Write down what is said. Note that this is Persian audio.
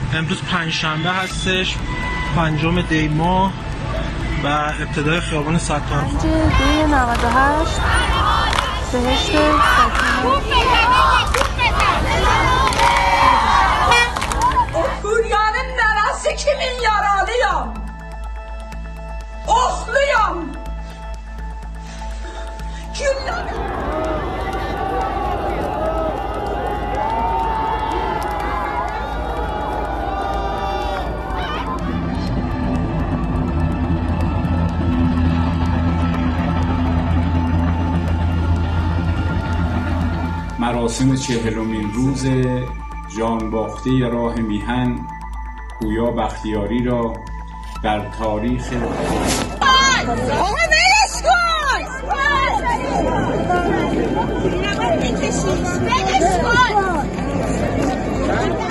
امروز پنجشنبه هستش، 5 دی ماه و ابتدای خیابان ستار. 5 دی 98 بهشت Kuryanın neresi kimin yaralıyam? Oxluyam. مراسم 40مین روز جانباخته راه میهن پویا بختیاری را در تاریخ ولش کن!